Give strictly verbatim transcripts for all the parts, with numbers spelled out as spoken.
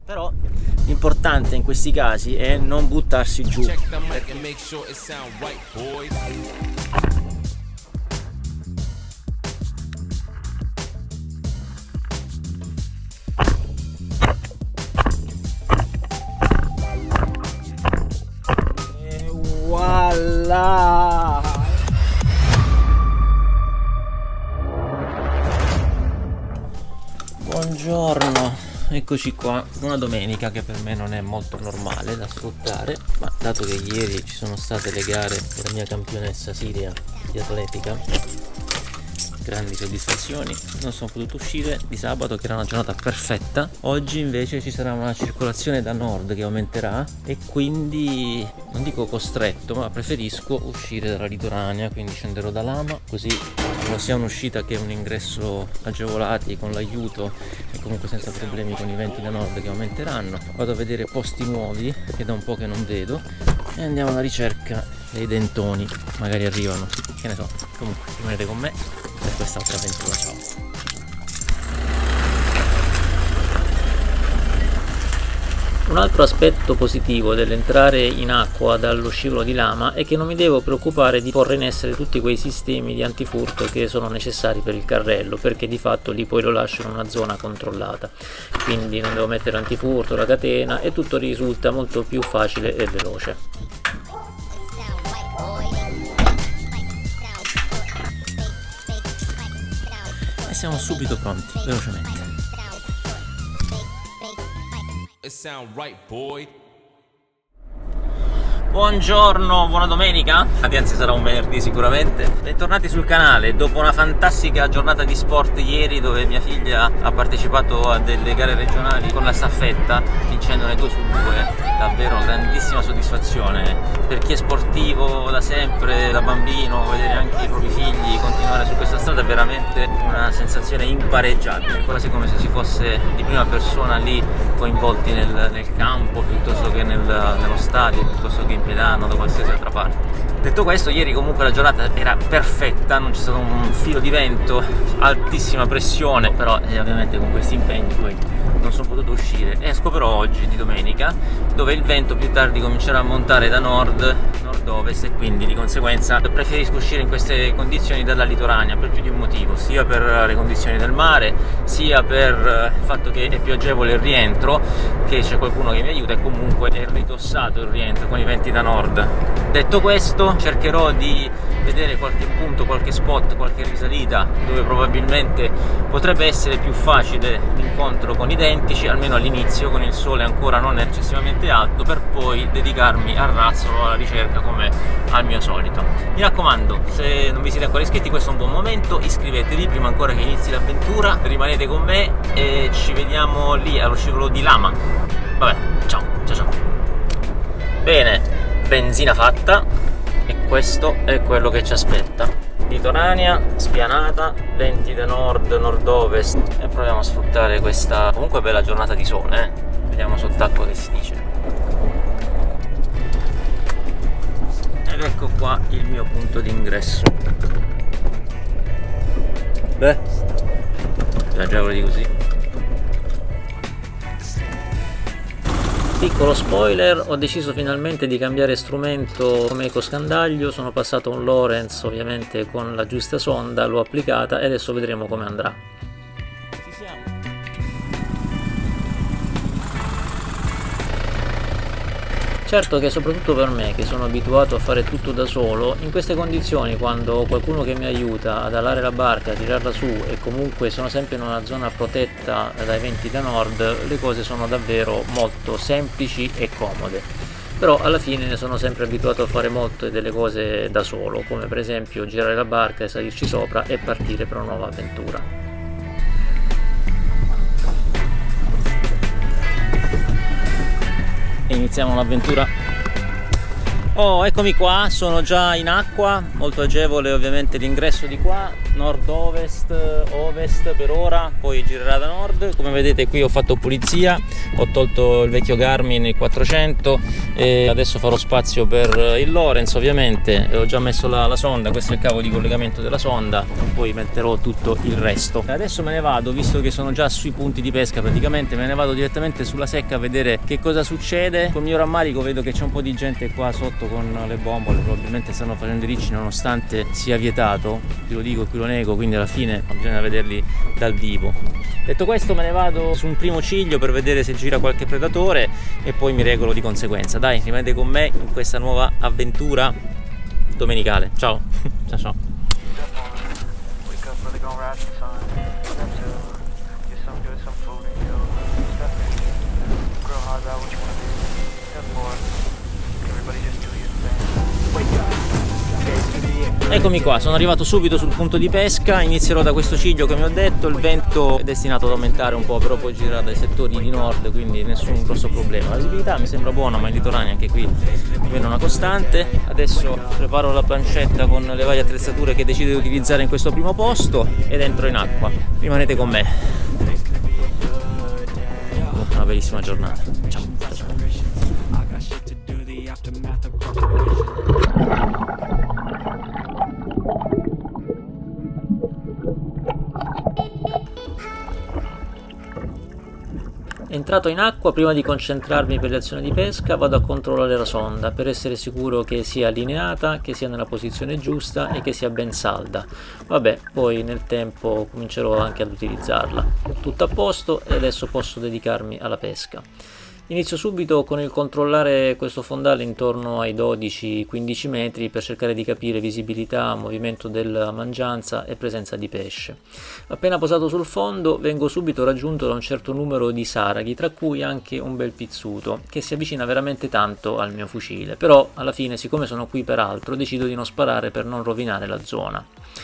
Però l'importante in questi casi è non buttarsi giù. E voilà! Buongiorno, eccoci qua, una domenica che per me non è molto normale da sfruttare, ma dato che ieri ci sono state le gare della mia campionessa Siria di atletica, grandi soddisfazioni, non sono potuto uscire di sabato che era una giornata perfetta. Oggi invece ci sarà una circolazione da nord che aumenterà e quindi non dico costretto, ma preferisco uscire dalla litoranea, quindi scenderò da Lama, così non sia un'uscita che un ingresso agevolati con l'aiuto e comunque senza problemi con i venti da nord che aumenteranno. Vado a vedere posti nuovi che da un po' che non vedo e andiamo alla ricerca dei dentoni, magari arrivano, che ne so. Comunque rimanete con me per quest'altra avventura. Ciao. Un altro aspetto positivo dell'entrare in acqua dallo scivolo di Lama è che non mi devo preoccupare di porre in essere tutti quei sistemi di antifurto che sono necessari per il carrello, perché di fatto lì poi lo lascio in una zona controllata, quindi non devo mettere l'antifurto, la catena e tutto risulta molto più facile e veloce. E siamo subito pronti, velocemente. Buongiorno, buona domenica, anzi sarà un venerdì sicuramente. Bentornati sul canale dopo una fantastica giornata di sport ieri, dove mia figlia ha partecipato a delle gare regionali con la staffetta, vincendone due su due. Davvero una grandissima soddisfazione per chi è sportivo da sempre, da bambino. Vedere anche i propri figli continuare su questa strada è veramente una sensazione impareggiabile, quasi come se si fosse di prima persona lì coinvolti nel, nel campo piuttosto che nel, nello stadio, piuttosto che in pedano da qualsiasi altra parte. Detto questo, ieri comunque la giornata era perfetta, non c'è stato un filo di vento, altissima pressione, però eh, ovviamente con questi impegni poi non sono potuto uscire. Esco però oggi di domenica, dove il vento più tardi comincerà a montare da nord, nord-ovest, e quindi di conseguenza preferisco uscire in queste condizioni dalla litoranea per più di un motivo, sia per le condizioni del mare, sia per il fatto che è più agevole il rientro, che c'è qualcuno che mi aiuta e comunque è ritossato il rientro con i venti da nord. Detto questo, cercherò di vedere qualche punto, qualche spot, qualche risalita dove probabilmente potrebbe essere più facile l'incontro con i identici, almeno all'inizio, con il sole ancora non eccessivamente alto, per poi dedicarmi al razzolo, alla ricerca come al mio solito. Mi raccomando, se non vi siete ancora iscritti, questo è un buon momento, iscrivetevi prima ancora che inizi l'avventura, rimanete con me e ci vediamo lì allo scivolo di Lama. Vabbè, ciao, ciao ciao. Bene, benzina fatta e questo è quello che ci aspetta. Litoranea, spianata, venti da nord, nord-ovest, e proviamo a sfruttare questa comunque bella giornata di sole, eh? Vediamo sott'acqua che si dice. Ed ecco qua il mio punto di ingresso. Beh, più agevole di così. Piccolo spoiler, ho deciso finalmente di cambiare strumento come ecoscandaglio, sono passato a un Lowrance ovviamente con la giusta sonda, l'ho applicata e adesso vedremo come andrà. Ci siamo. Certo che soprattutto per me, che sono abituato a fare tutto da solo, in queste condizioni, quando ho qualcuno che mi aiuta ad alare la barca, a tirarla su e comunque sono sempre in una zona protetta dai venti da nord, le cose sono davvero molto semplici e comode. Però alla fine sono sempre abituato a fare molte delle cose da solo, come per esempio girare la barca e salirci sopra e partire per una nuova avventura. Iniziamo l'avventura. Oh, eccomi qua, sono già in acqua, molto agevole ovviamente l'ingresso di qua, nord-ovest, ovest per ora, poi girerà da nord. Come vedete qui ho fatto pulizia, ho tolto il vecchio Garmin il quattrocento e adesso farò spazio per il Lorenz ovviamente. Ho già messo la, la sonda, questo è il cavo di collegamento della sonda, poi metterò tutto il resto. Adesso me ne vado, visto che sono già sui punti di pesca praticamente, me ne vado direttamente sulla secca a vedere che cosa succede. Con mio rammarico vedo che c'è un po' di gente qua sotto con le bombole, probabilmente stanno facendo i ricci nonostante sia vietato, qui lo dico e qui lo nego, quindi alla fine bisogna vederli dal vivo. Detto questo me ne vado su un primo ciglio per vedere se gira qualche predatore e poi mi regolo di conseguenza. Dai, rimanete con me in questa nuova avventura domenicale. Ciao, ciao ciao. Eccomi qua, sono arrivato subito sul punto di pesca, inizierò da questo ciglio che mi ho detto, il vento è destinato ad aumentare un po', però poi girerà dai settori di nord, quindi nessun grosso problema. La visibilità mi sembra buona, ma in litoranea anche qui viene una costante. Adesso preparo la plancetta con le varie attrezzature che decido di utilizzare in questo primo posto ed entro in acqua. Rimanete con me. Una bellissima giornata. Ciao, ciao, ciao. Entrato in acqua, prima di concentrarmi per le azioni di pesca vado a controllare la sonda per essere sicuro che sia allineata, che sia nella posizione giusta e che sia ben salda. Vabbè, poi nel tempo comincerò anche ad utilizzarla. Tutto a posto e adesso posso dedicarmi alla pesca. Inizio subito con il controllare questo fondale intorno ai dodici quindici metri per cercare di capire visibilità, movimento della mangianza e presenza di pesce. Appena posato sul fondo vengo subito raggiunto da un certo numero di saraghi, tra cui anche un bel pizzuto che si avvicina veramente tanto al mio fucile, però alla fine, siccome sono qui per altro, decido di non sparare per non rovinare la zona.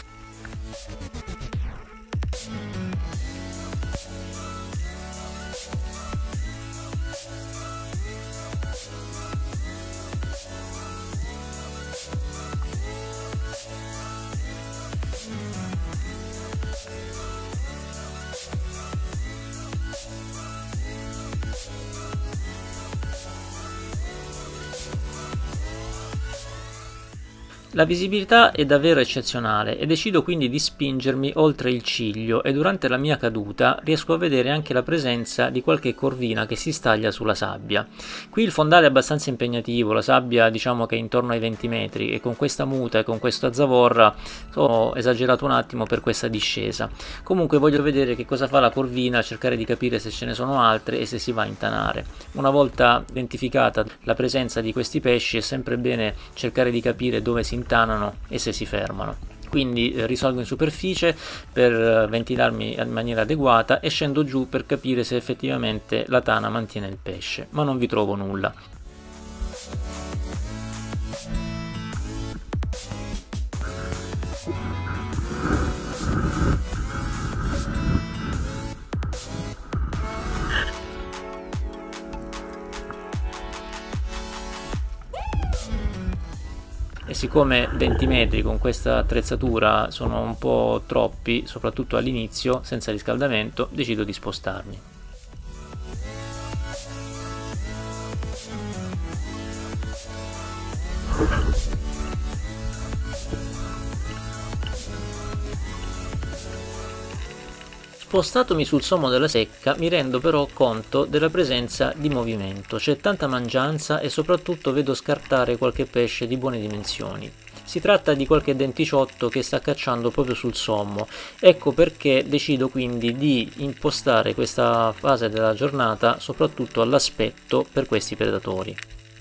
La visibilità è davvero eccezionale e decido quindi di spingermi oltre il ciglio e durante la mia caduta riesco a vedere anche la presenza di qualche corvina che si staglia sulla sabbia. Qui il fondale è abbastanza impegnativo, la sabbia diciamo che è intorno ai venti metri e con questa muta e con questa zavorra ho esagerato un attimo per questa discesa. Comunque voglio vedere che cosa fa la corvina, cercare di capire se ce ne sono altre e se si va a intanare. Una volta identificata la presenza di questi pesci è sempre bene cercare di capire dove si intanano e se si fermano. Quindi eh, risalgo in superficie per eh, ventilarmi in maniera adeguata e scendo giù per capire se effettivamente la tana mantiene il pesce, ma non vi trovo nulla. E siccome venti metri con questa attrezzatura sono un po' troppi, soprattutto all'inizio, senza riscaldamento, decido di spostarmi. Spostatomi sul sommo della secca mi rendo però conto della presenza di movimento, c'è tanta mangianza e soprattutto vedo scartare qualche pesce di buone dimensioni. Si tratta di qualche denticiotto che sta cacciando proprio sul sommo, ecco perché decido quindi di impostare questa fase della giornata soprattutto all'aspetto per questi predatori.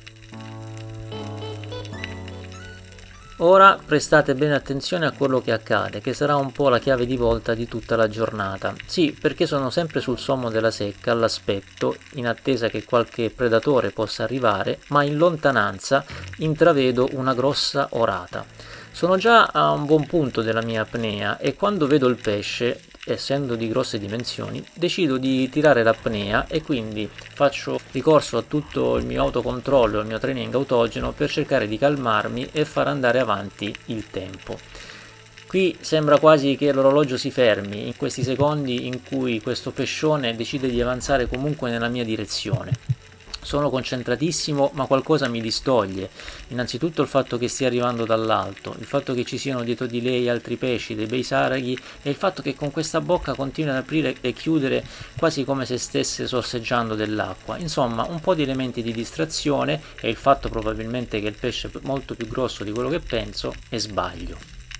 Ora prestate bene attenzione a quello che accade, che sarà un po' la chiave di volta di tutta la giornata. Sì, perché sono sempre sul sommo della secca, all'aspetto, in attesa che qualche predatore possa arrivare, ma in lontananza intravedo una grossa orata. Sono già a un buon punto della mia apnea e quando vedo il pesce essendo di grosse dimensioni, decido di tirare l'apnea e quindi faccio ricorso a tutto il mio autocontrollo, il mio training autogeno per cercare di calmarmi e far andare avanti il tempo. Qui sembra quasi che l'orologio si fermi in questi secondi in cui questo pescione decide di avanzare comunque nella mia direzione. Sono concentratissimo, ma qualcosa mi distoglie. Innanzitutto il fatto che stia arrivando dall'alto, il fatto che ci siano dietro di lei altri pesci, dei bei saraghi, e il fatto che con questa bocca continui ad aprire e chiudere quasi come se stesse sorseggiando dell'acqua. Insomma, un po' di elementi di distrazione e il fatto probabilmente che il pesce è molto più grosso di quello che penso, e sbaglio.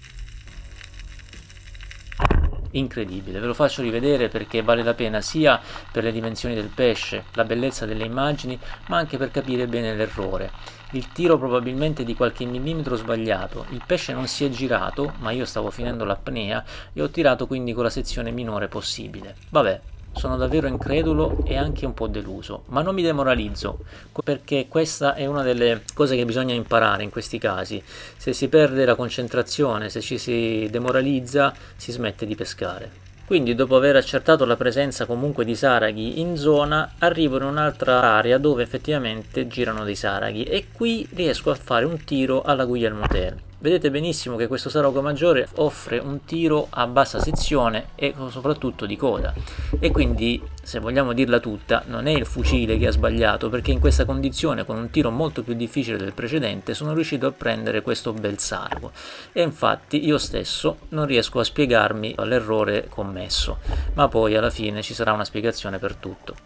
Incredibile, ve lo faccio rivedere perché vale la pena sia per le dimensioni del pesce, la bellezza delle immagini, ma anche per capire bene l'errore. Il tiro probabilmente di qualche millimetro sbagliato, il pesce non si è girato, ma io stavo finendo l'apnea e ho tirato quindi con la sezione minore possibile. Vabbè, sono davvero incredulo e anche un po' deluso, ma non mi demoralizzo, perché questa è una delle cose che bisogna imparare in questi casi. Se si perde la concentrazione, se ci si demoralizza, si smette di pescare. Quindi, dopo aver accertato la presenza comunque di saraghi in zona, arrivo in un'altra area dove effettivamente girano dei saraghi e qui riesco a fare un tiro alla Guillermo Tell. Vedete benissimo che questo sarago maggiore offre un tiro a bassa sezione e soprattutto di coda, e quindi, se vogliamo dirla tutta, non è il fucile che ha sbagliato, perché in questa condizione, con un tiro molto più difficile del precedente, sono riuscito a prendere questo bel sarago, e infatti io stesso non riesco a spiegarmi l'errore commesso, ma poi alla fine ci sarà una spiegazione per tutto.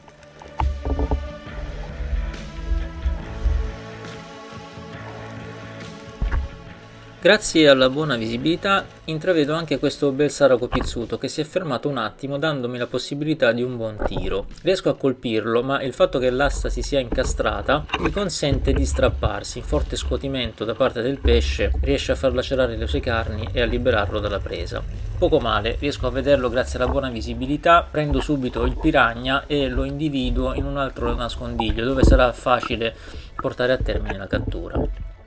Grazie alla buona visibilità intravedo anche questo bel sarago pizzuto che si è fermato un attimo dandomi la possibilità di un buon tiro. Riesco a colpirlo, ma il fatto che l'asta si sia incastrata mi consente di strapparsi. Un forte scuotimento da parte del pesce riesce a far lacerare le sue carni e a liberarlo dalla presa. Poco male, riesco a vederlo grazie alla buona visibilità, prendo subito il piranha e lo individuo in un altro nascondiglio dove sarà facile portare a termine la cattura.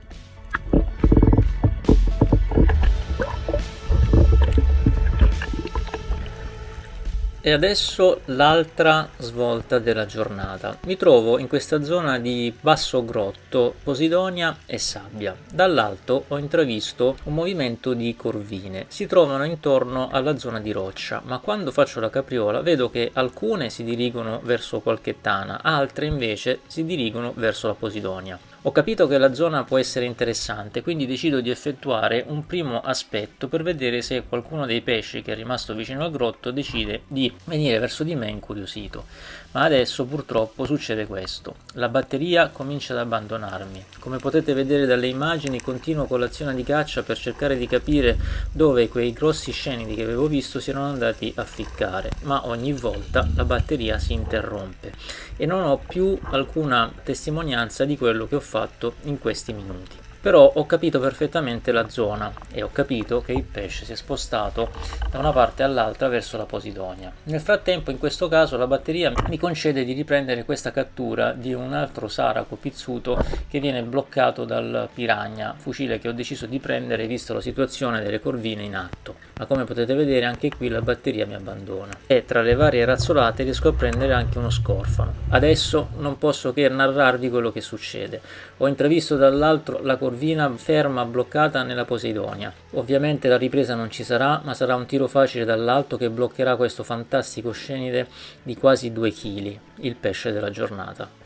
E adesso l'altra svolta della giornata. Mi trovo in questa zona di basso grotto, posidonia e sabbia. Dall'alto ho intravisto un movimento di corvine. Si trovano intorno alla zona di roccia, ma quando faccio la capriola vedo che alcune si dirigono verso qualche tana, altre invece si dirigono verso la posidonia. Ho capito che la zona può essere interessante, quindi decido di effettuare un primo aspetto per vedere se qualcuno dei pesci che è rimasto vicino al grotto decide di venire verso di me incuriosito. Ma adesso purtroppo succede questo: la batteria comincia ad abbandonarmi. Come potete vedere dalle immagini, continuo con l'azione di caccia per cercare di capire dove quei grossi scenidi che avevo visto si erano andati a ficcare, ma ogni volta la batteria si interrompe e non ho più alcuna testimonianza di quello che ho fatto in questi minuti. Però ho capito perfettamente la zona e ho capito che il pesce si è spostato da una parte all'altra verso la posidonia. Nel frattempo, in questo caso, la batteria mi concede di riprendere questa cattura di un altro saraco pizzuto che viene bloccato dal piranha, fucile che ho deciso di prendere visto la situazione delle corvine in atto. Ma come potete vedere, anche qui la batteria mi abbandona e tra le varie razzolate riesco a prendere anche uno scorfano. Adesso non posso che narrarvi quello che succede. Ho intravisto dall'altro la corvina ferma bloccata nella Poseidonia. Ovviamente la ripresa non ci sarà, ma sarà un tiro facile dall'alto che bloccherà questo fantastico scenide di quasi due chili, il pesce della giornata.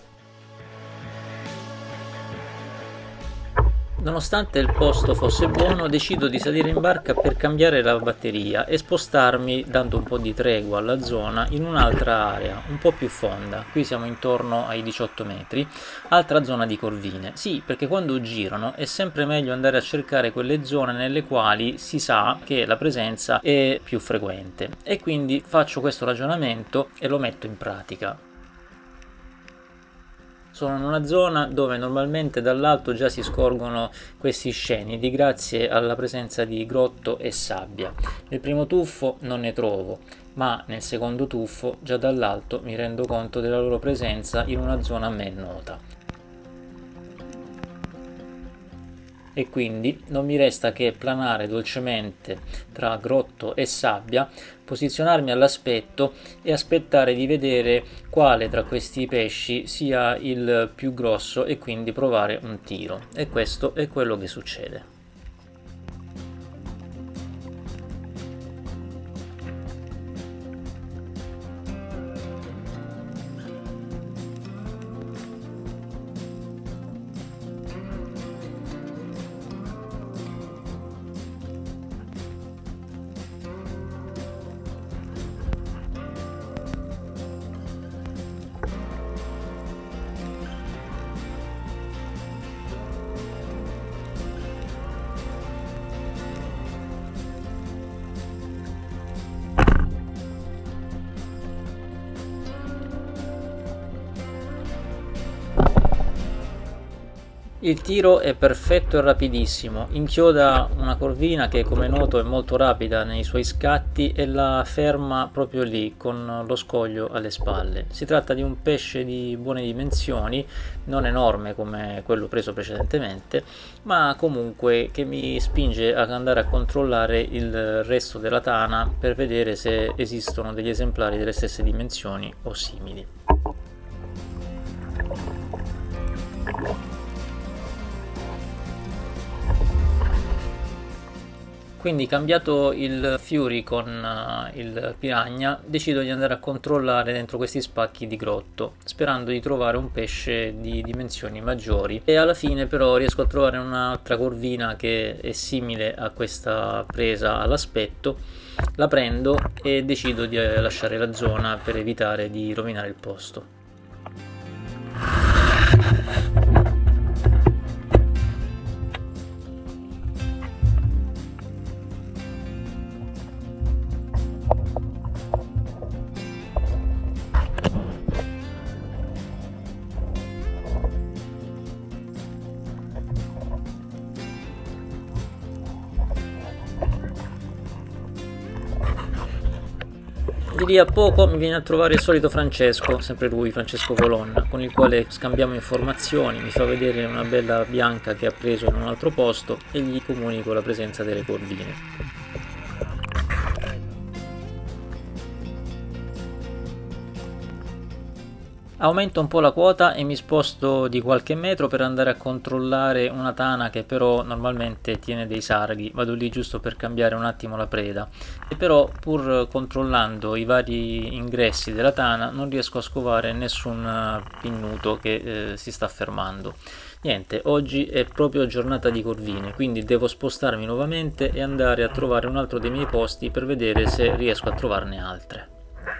Nonostante il posto fosse buono, decido di salire in barca per cambiare la batteria e spostarmi, dando un po' di tregua alla zona, in un'altra area, un po' più fonda. Qui siamo intorno ai diciotto metri, altra zona di corvine. Sì, perché quando girano è sempre meglio andare a cercare quelle zone nelle quali si sa che la presenza è più frequente. E quindi faccio questo ragionamento e lo metto in pratica. Sono in una zona dove normalmente dall'alto già si scorgono questi scenidi grazie alla presenza di grotto e sabbia. Nel primo tuffo non ne trovo, ma nel secondo tuffo già dall'alto mi rendo conto della loro presenza in una zona a me nota. e quindi non mi resta che planare dolcemente tra grotto e sabbia, posizionarmi all'aspetto e aspettare di vedere quale tra questi pesci sia il più grosso e quindi provare un tiro. E questo è quello che succede. Il tiro è perfetto e rapidissimo, inchioda una corvina che come noto è molto rapida nei suoi scatti e la ferma proprio lì con lo scoglio alle spalle. Si tratta di un pesce di buone dimensioni, non enorme come quello preso precedentemente, ma comunque che mi spinge ad andare a controllare il resto della tana per vedere se esistono degli esemplari delle stesse dimensioni o simili. Quindi, cambiato il Fury con uh, il Piranha, decido di andare a controllare dentro questi spacchi di grotto, sperando di trovare un pesce di dimensioni maggiori, e alla fine però riesco a trovare un'altra corvina che è simile a questa presa all'aspetto. La prendo e decido di lasciare la zona per evitare di rovinare il posto. Di lì a poco mi viene a trovare il solito Francesco, sempre lui, Francesco Colonna, con il quale scambiamo informazioni, mi fa vedere una bella bianca che ha preso in un altro posto e gli comunico la presenza delle corvine. Aumento un po' la quota e mi sposto di qualche metro per andare a controllare una tana che però normalmente tiene dei sarghi. Vado lì giusto per cambiare un attimo la preda, e però pur controllando i vari ingressi della tana non riesco a scovare nessun pinnuto che eh, si sta fermando. Niente, oggi è proprio giornata di corvine, quindi devo spostarmi nuovamente e andare a trovare un altro dei miei posti per vedere se riesco a trovarne altre.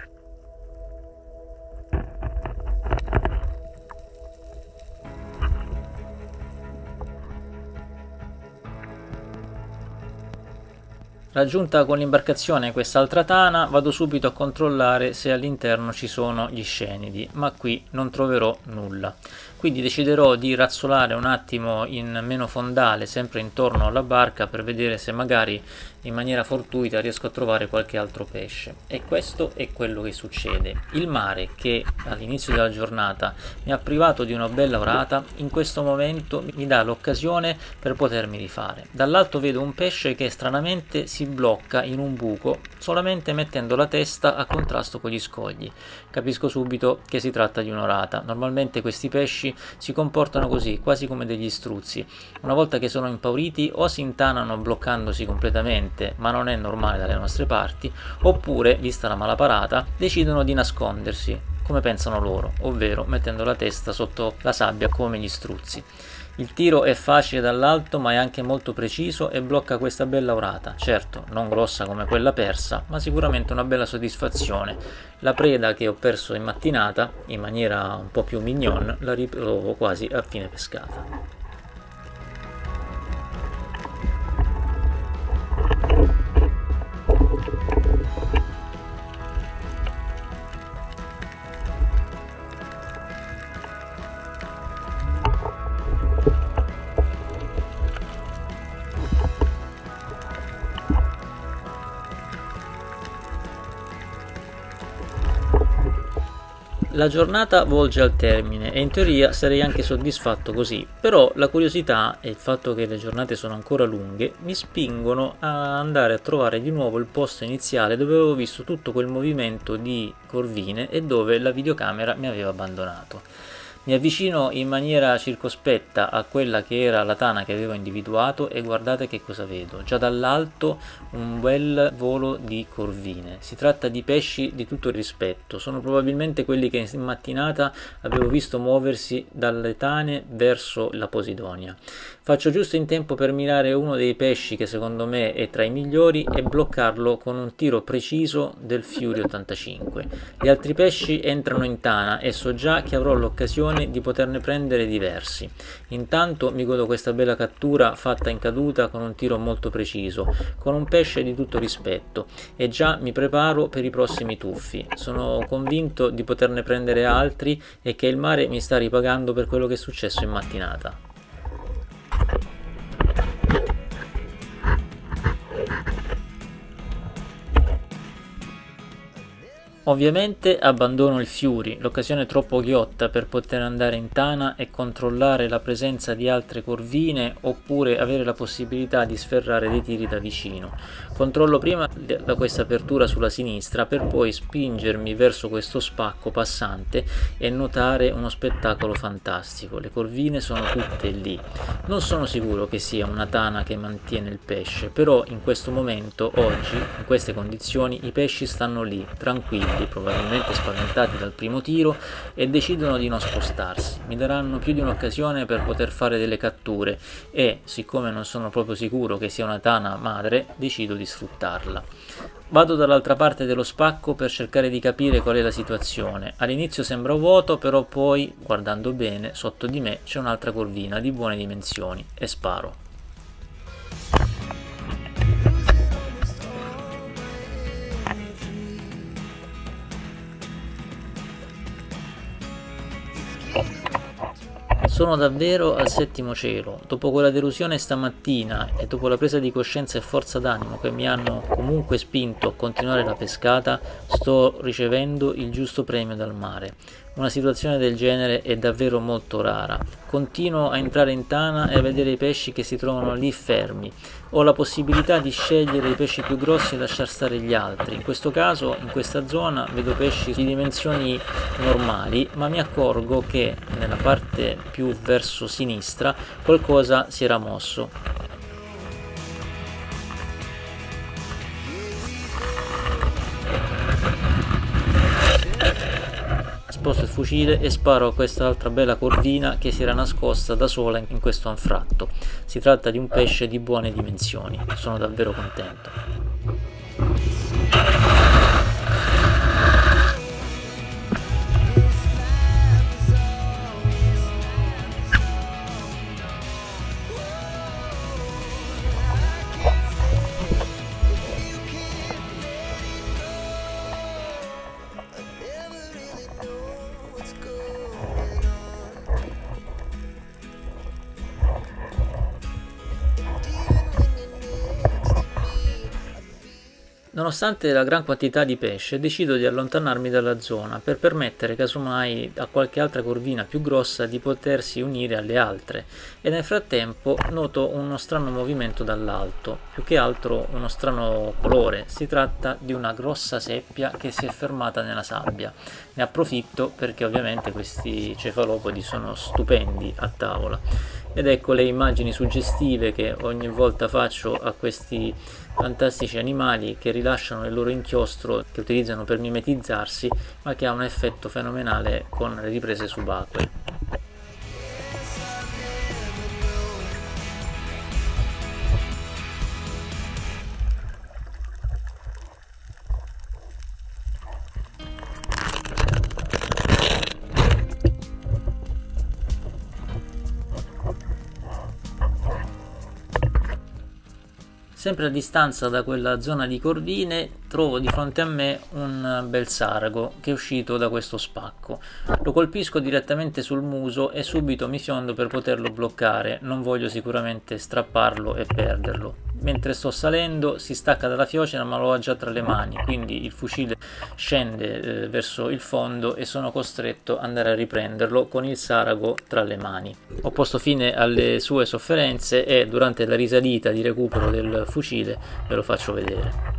Raggiunta con l'imbarcazione quest'altra tana, vado subito a controllare se all'interno ci sono gli scenidi, ma qui non troverò nulla. Quindi deciderò di razzolare un attimo in meno fondale, sempre intorno alla barca, per vedere se magari in maniera fortuita riesco a trovare qualche altro pesce. E questo è quello che succede. Il mare, che all'inizio della giornata mi ha privato di una bella orata, in questo momento mi dà l'occasione per potermi rifare. Dall'alto vedo un pesce che stranamente si blocca in un buco solamente mettendo la testa a contrasto con gli scogli. Capisco subito che si tratta di un'orata. Normalmente questi pesci si comportano così, quasi come degli struzzi. Una volta che sono impauriti o si intanano bloccandosi completamente, ma non è normale dalle nostre parti, oppure, vista la malaparata, decidono di nascondersi, come pensano loro, ovvero mettendo la testa sotto la sabbia come gli struzzi. Il tiro è facile dall'alto, ma è anche molto preciso e blocca questa bella orata. Certo, non grossa come quella persa, ma sicuramente una bella soddisfazione. La preda che ho perso in mattinata, in maniera un po' più mignon, la ritrovo quasi a fine pescata. La giornata volge al termine e in teoria sarei anche soddisfatto così, però la curiosità e il fatto che le giornate sono ancora lunghe mi spingono a andare a trovare di nuovo il posto iniziale dove avevo visto tutto quel movimento di corvine e dove la videocamera mi aveva abbandonato. Mi avvicino in maniera circospetta a quella che era la tana che avevo individuato e guardate che cosa vedo. Già dall'alto un bel volo di corvine. Si tratta di pesci di tutto il rispetto, sono probabilmente quelli che in mattinata avevo visto muoversi dalle tane verso la Posidonia. Faccio giusto in tempo per mirare uno dei pesci che secondo me è tra i migliori e bloccarlo con un tiro preciso del Fury ottantacinque. Gli altri pesci entrano in tana e so già che avrò l'occasione di poterne prendere diversi. Intanto mi godo questa bella cattura fatta in caduta con un tiro molto preciso, con un pesce di tutto rispetto, e già mi preparo per i prossimi tuffi. Sono convinto di poterne prendere altri e che il mare mi sta ripagando per quello che è successo in mattinata. Ovviamente abbandono il Fury, l'occasione troppo ghiotta per poter andare in tana e controllare la presenza di altre corvine oppure avere la possibilità di sferrare dei tiri da vicino. Controllo prima da questa apertura sulla sinistra per poi spingermi verso questo spacco passante e notare uno spettacolo fantastico. Le corvine sono tutte lì. Non sono sicuro che sia una tana che mantiene il pesce, però in questo momento, oggi, in queste condizioni, i pesci stanno lì, tranquilli, probabilmente spaventati dal primo tiro, e decidono di non spostarsi. Mi daranno più di un'occasione per poter fare delle catture e, siccome non sono proprio sicuro che sia una tana madre, decido di sfruttarla. Vado dall'altra parte dello spacco per cercare di capire qual è la situazione. All'inizio sembra vuoto, però poi, guardando bene, sotto di me c'è un'altra corvina di buone dimensioni e sparo. Sono davvero al settimo cielo. Dopo quella delusione stamattina e dopo la presa di coscienza e forza d'animo che mi hanno comunque spinto a continuare la pescata, sto ricevendo il giusto premio dal mare. Una situazione del genere è davvero molto rara. Continuo a entrare in tana e a vedere i pesci che si trovano lì fermi. Ho la possibilità di scegliere i pesci più grossi e lasciar stare gli altri. In questo caso, in questa zona, vedo pesci di dimensioni normali, ma mi accorgo che nella parte più verso sinistra qualcosa si era mosso. Sposto il fucile e sparo a quest'altra bella corvina che si era nascosta da sola in questo anfratto. Si tratta di un pesce di buone dimensioni. Sono davvero contento. Nonostante la gran quantità di pesce, decido di allontanarmi dalla zona per permettere casomai a qualche altra corvina più grossa di potersi unire alle altre, e nel frattempo noto uno strano movimento dall'alto, più che altro uno strano colore. Si tratta di una grossa seppia che si è fermata nella sabbia. Ne approfitto perché ovviamente questi cefalopodi sono stupendi a tavola. Ed ecco le immagini suggestive che ogni volta faccio a questi fantastici animali che rilasciano il loro inchiostro che utilizzano per mimetizzarsi, ma che ha un effetto fenomenale con le riprese subacquee. Sempre a distanza da quella zona di corvine trovo di fronte a me un bel sargo che è uscito da questo spacco. Lo colpisco direttamente sul muso e subito mi fiondo per poterlo bloccare. Non voglio sicuramente strapparlo e perderlo. mentre sto salendo si stacca dalla fiocina, ma lo ha già tra le mani, quindi il fucile scende eh, verso il fondo e sono costretto ad andare a riprenderlo con il sarago tra le mani. Ho posto fine alle sue sofferenze e durante la risalita di recupero del fucile ve lo faccio vedere.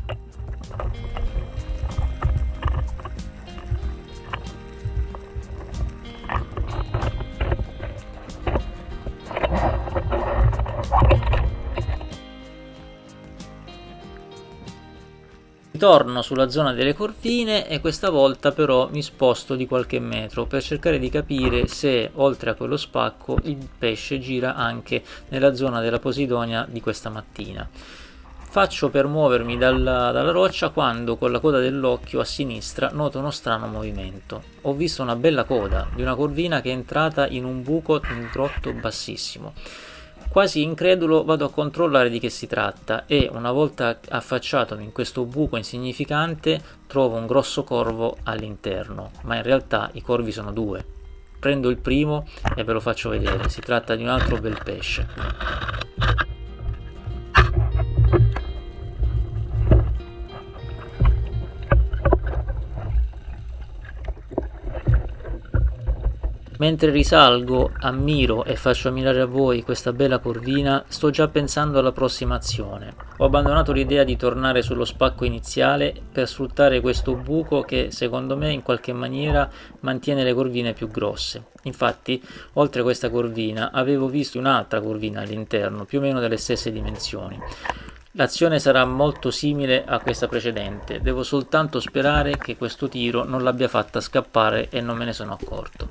Torno sulla zona delle corvine e questa volta però mi sposto di qualche metro per cercare di capire se oltre a quello spacco il pesce gira anche nella zona della Posidonia di questa mattina. Faccio per muovermi dalla, dalla roccia quando con la coda dell'occhio a sinistra noto uno strano movimento. Ho visto una bella coda di una corvina che è entrata in un buco in un grotto bassissimo. Quasi incredulo vado a controllare di che si tratta e una volta affacciatomi in questo buco insignificante trovo un grosso corvo all'interno, ma in realtà i corvi sono due. Prendo il primo e ve lo faccio vedere, si tratta di un altro bel pesce. Mentre risalgo, ammiro e faccio ammirare a voi questa bella corvina, sto già pensando alla prossima azione. Ho abbandonato l'idea di tornare sullo spacco iniziale per sfruttare questo buco che secondo me in qualche maniera mantiene le corvine più grosse. Infatti, oltre a questa corvina, avevo visto un'altra corvina all'interno, più o meno delle stesse dimensioni. L'azione sarà molto simile a questa precedente, devo soltanto sperare che questo tiro non l'abbia fatta scappare e non me ne sono accorto.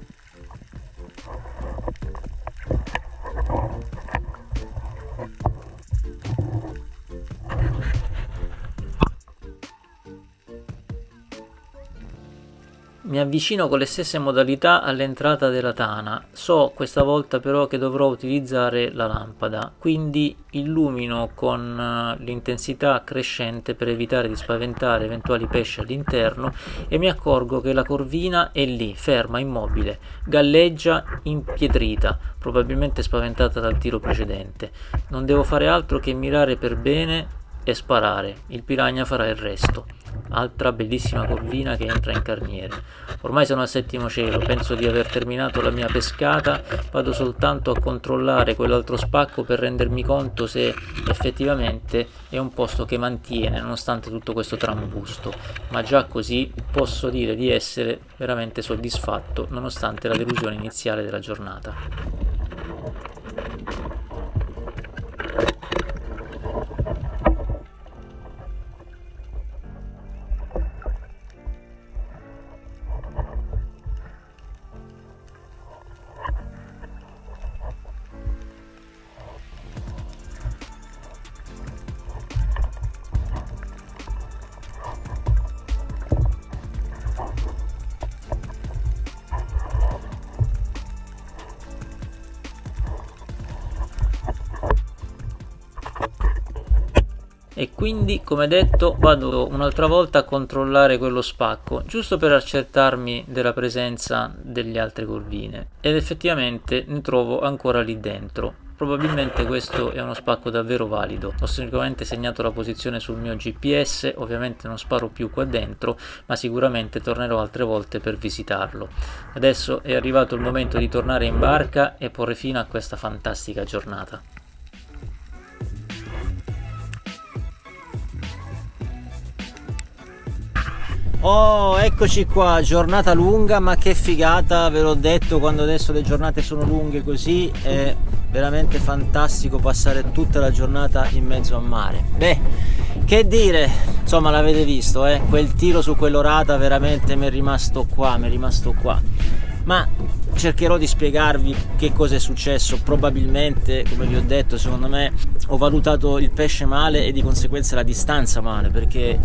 Mi avvicino con le stesse modalità all'entrata della tana, so questa volta però che dovrò utilizzare la lampada, quindi illumino con l'intensità crescente per evitare di spaventare eventuali pesci all'interno e mi accorgo che la corvina è lì, ferma, immobile, galleggia, impietrita, probabilmente spaventata dal tiro precedente. Non devo fare altro che mirare per bene e sparare, il piranha farà il resto. Altra bellissima corvina che entra in carniere. Ormai sono al settimo cielo, penso di aver terminato la mia pescata, vado soltanto a controllare quell'altro spacco per rendermi conto se effettivamente è un posto che mantiene nonostante tutto questo trambusto, ma già così posso dire di essere veramente soddisfatto nonostante la delusione iniziale della giornata. E quindi, come detto, vado un'altra volta a controllare quello spacco, giusto per accertarmi della presenza delle altre corvine, ed effettivamente ne trovo ancora lì dentro. Probabilmente questo è uno spacco davvero valido. Ho sicuramente segnato la posizione sul mio G P S, ovviamente non sparo più qua dentro, ma sicuramente tornerò altre volte per visitarlo. Adesso è arrivato il momento di tornare in barca e porre fine a questa fantastica giornata. Oh, eccoci qua, giornata lunga, ma che figata, ve l'ho detto, quando adesso le giornate sono lunghe così è veramente fantastico passare tutta la giornata in mezzo al mare. Beh, che dire, insomma l'avete visto, eh? Quel tiro su quell'orata veramente mi è rimasto qua, mi è rimasto qua. Ma cercherò di spiegarvi che cosa è successo. Probabilmente, come vi ho detto, secondo me ho valutato il pesce male e di conseguenza la distanza male, perché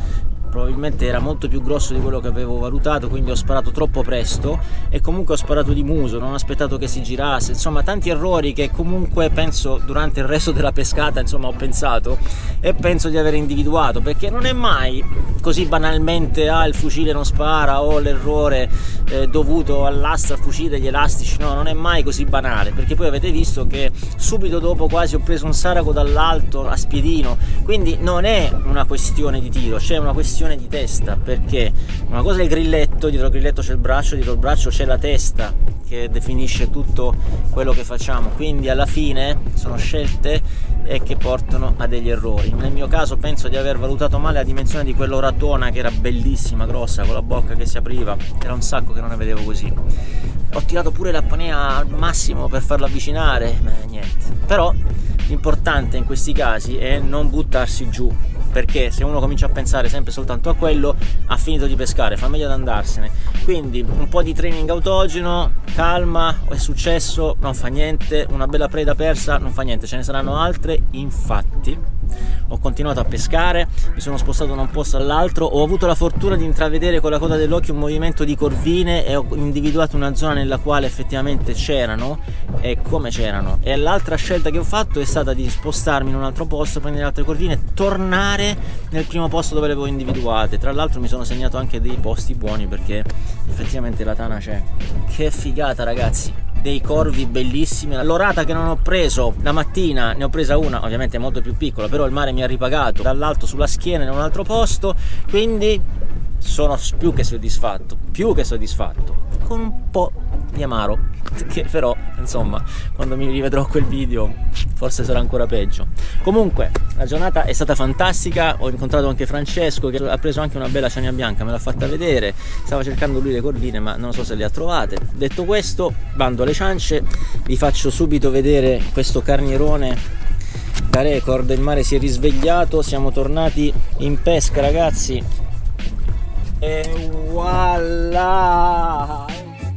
probabilmente era molto più grosso di quello che avevo valutato, quindi ho sparato troppo presto e comunque ho sparato di muso, non ho aspettato che si girasse, insomma tanti errori che comunque penso durante il resto della pescata insomma ho pensato e penso di aver individuato, perché non è mai così banalmente ah il fucile non spara o l'errore eh, dovuto all'asta, al fucile degli elastici, no, non è mai così banale, perché poi avete visto che subito dopo quasi ho preso un saraco dall'alto a spiedino, quindi non è una questione di tiro, c'è una questione di testa, perché una cosa è il grilletto, dietro il grilletto c'è il braccio, dietro il braccio c'è la testa che definisce tutto quello che facciamo, quindi alla fine sono scelte e che portano a degli errori. Nel mio caso penso di aver valutato male la dimensione di quell'oratona che era bellissima, grossa, con la bocca che si apriva, era un sacco che non ne vedevo così. Ho tirato pure l'apnea al massimo per farlo avvicinare, ma niente. Però l'importante in questi casi è non buttarsi giù, perché se uno comincia a pensare sempre soltanto a quello ha finito di pescare, fa meglio ad andarsene. Quindi un po' di training autogeno, calma, è successo, non fa niente, una bella preda persa, non fa niente, ce ne saranno altre. Infatti ho continuato a pescare, mi sono spostato da un posto all'altro, ho avuto la fortuna di intravedere con la coda dell'occhio un movimento di corvine e ho individuato una zona nella quale effettivamente c'erano e come c'erano, e l'altra scelta che ho fatto è stata di spostarmi in un altro posto, prendere altre corvine e tornare nel primo posto dove le avevo individuate. Tra l'altro mi sono segnato anche dei posti buoni perché effettivamente la tana c'è. Che figata ragazzi, dei corvi bellissimi. L'orata che non ho preso la mattina ne ho presa una, ovviamente molto più piccola, però il mare mi ha ripagato dall'alto sulla schiena in un altro posto, quindi sono più che soddisfatto, più che soddisfatto, con un po' di amaro, che però insomma quando mi rivedrò quel video forse sarà ancora peggio. Comunque la giornata è stata fantastica, ho incontrato anche Francesco che ha preso anche una bella ciania bianca, me l'ha fatta vedere, stava cercando lui le corvine ma non so se le ha trovate. Detto questo, bando alle ciance, vi faccio subito vedere questo carnierone da record. Il mare si è risvegliato, siamo tornati in pesca ragazzi e voilà!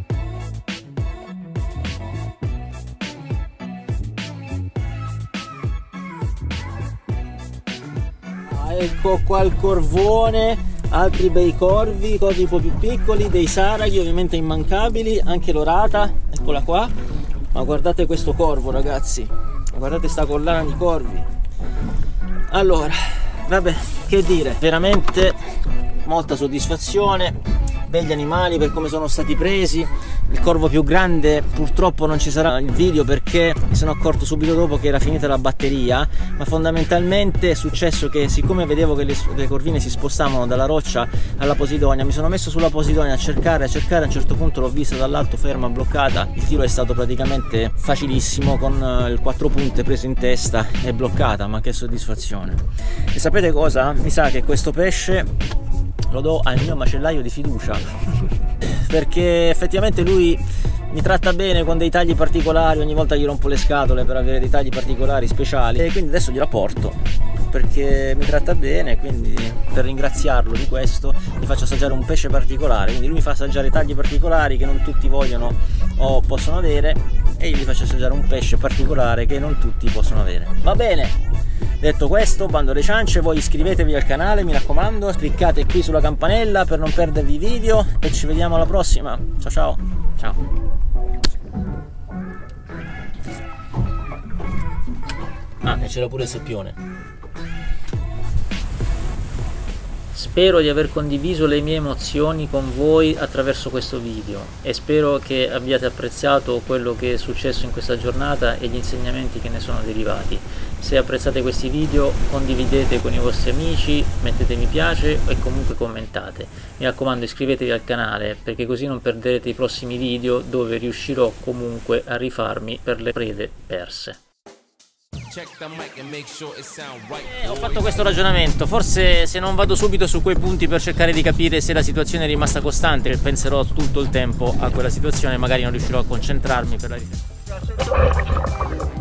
Ecco qua il corvone, altri bei corvi, corvi un po' più piccoli, dei saraghi ovviamente immancabili, anche l'orata, eccola qua. Ma guardate questo corvo ragazzi, guardate sta collana di corvi. Allora, vabbè, che dire, veramente molta soddisfazione, begli animali per come sono stati presi. Il corvo più grande purtroppo non ci sarà il video perché mi sono accorto subito dopo che era finita la batteria, ma fondamentalmente è successo che siccome vedevo che le, le corvine si spostavano dalla roccia alla Posidonia, mi sono messo sulla Posidonia a cercare, a cercare, a un certo punto l'ho vista dall'alto ferma, bloccata, il tiro è stato praticamente facilissimo con il quattro punte preso in testa e bloccata, ma che soddisfazione. E sapete cosa? Mi sa che questo pesce lo do al mio macellaio di fiducia perché effettivamente lui mi tratta bene con dei tagli particolari, ogni volta gli rompo le scatole per avere dei tagli particolari speciali e quindi adesso gliela porto perché mi tratta bene, quindi per ringraziarlo di questo gli faccio assaggiare un pesce particolare, quindi lui mi fa assaggiare tagli particolari che non tutti vogliono o possono avere e io gli faccio assaggiare un pesce particolare che non tutti possono avere. Va bene, detto questo, bando alle ciance, voi iscrivetevi al canale, mi raccomando, cliccate qui sulla campanella per non perdervi i video e ci vediamo alla prossima. Ciao ciao. Ciao. Ah, e c'era pure il seppione. Spero di aver condiviso le mie emozioni con voi attraverso questo video e spero che abbiate apprezzato quello che è successo in questa giornata e gli insegnamenti che ne sono derivati. Se apprezzate questi video condividete con i vostri amici, mettete mi piace e comunque commentate. Mi raccomando, iscrivetevi al canale perché così non perderete i prossimi video dove riuscirò comunque a rifarmi per le prede perse. Eh, ho fatto questo ragionamento, forse se non vado subito su quei punti per cercare di capire se la situazione è rimasta costante, penserò tutto il tempo a quella situazione, magari non riuscirò a concentrarmi per la ricerca.